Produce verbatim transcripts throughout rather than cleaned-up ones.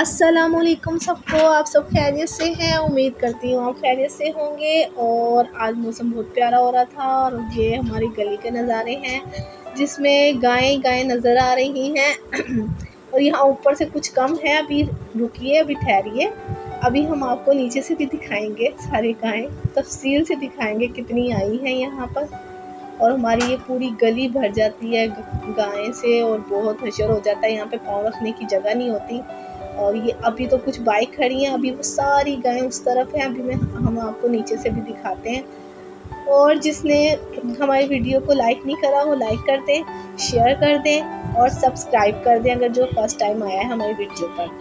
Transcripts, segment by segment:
अस्सलामुअलैकुम सबको, आप सब खैरियत से हैं। उम्मीद करती हूँ आप खैरियत से होंगे। और आज मौसम बहुत प्यारा हो रहा था और ये हमारी गली के नज़ारे हैं जिसमें गायें गायें नज़र आ रही हैं। और यहाँ ऊपर से कुछ कम है, अभी रुकिए, अभी ठहरिए, अभी हम आपको नीचे से भी दिखाएंगे। सारी गायें तफसील से दिखाएंगे कितनी आई हैं यहाँ पर। और हमारी ये पूरी गली भर जाती है गायें से और बहुत हशर हो जाता है। यहाँ पे पाँव रखने की जगह नहीं होती। और ये अभी तो कुछ बाइक खड़ी हैं, अभी वो सारी गायें उस तरफ हैं। अभी मैं हम आपको नीचे से भी दिखाते हैं। और जिसने हमारी वीडियो को लाइक नहीं करा वो लाइक कर दें, शेयर कर दें और सब्सक्राइब कर दें अगर जो फर्स्ट टाइम आया है हमारी वीडियो पर।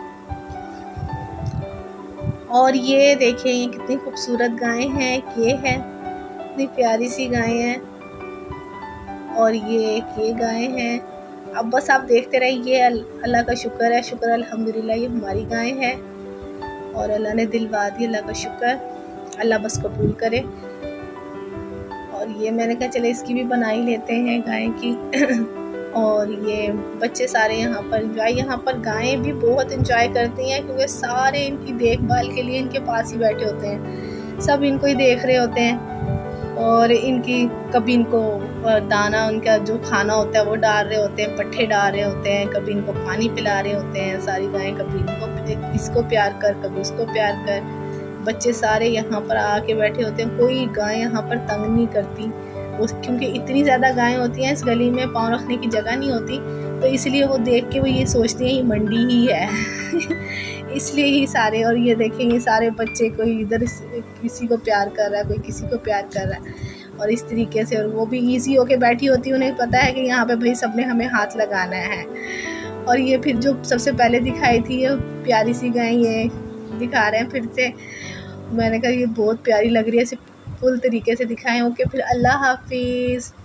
और ये देखें ये कितनी खूबसूरत गायें हैं, ये है इतनी प्यारी सी गायें हैं। और ये ये गायें हैं। अब बस आप देखते रहिए। अल्लाह का शुक्र है, शुक्र अल्हम्दुलिल्लाह, ये हमारी गाय है और अल्लाह ने दिलवा दी। अल्लाह का शुक्र, अल्लाह बस कबूल करे। और ये मैंने कहा चले इसकी भी बना ही लेते हैं गाय की। और ये बच्चे सारे यहाँ पर इंजॉय, यहाँ पर गायें भी बहुत इंजॉय करती हैं क्योंकि सारे इनकी देखभाल के लिए इनके पास ही बैठे होते हैं, सब इनको ही देख रहे होते हैं। और इनकी कभी इनको दाना, उनका जो खाना होता है वो डाल रहे होते हैं, पट्ठे डाल रहे होते हैं, कभी इनको पानी पिला रहे होते हैं सारी गायें। कभी इनको इसको प्यार कर, कभी उसको प्यार कर। बच्चे सारे यहाँ पर आके बैठे होते हैं, कोई गाय यहाँ पर तंग नहीं करती वो, क्योंकि इतनी ज़्यादा गायें होती हैं इस गली में, पाँव रखने की जगह नहीं होती। तो इसलिए वो देख के वो ये सोचते हैं ये मंडी ही है। इसलिए ही सारे। और ये देखेंगे सारे बच्चे, कोई इधर किसी को प्यार कर रहा है, कोई किसी को प्यार कर रहा है और इस तरीके से। और वो भी इजी होके बैठी होती है, उन्हें पता है कि यहाँ पे भाई सबने हमें हाथ लगाना है। और ये फिर जो सबसे पहले दिखाई थी ये प्यारी सी गाय, ये दिखा रहे हैं फिर से। मैंने कहा ये बहुत प्यारी लग रही है, इसे फुल तरीके से दिखाएं। ओके, फिर अल्लाह हाफिज़।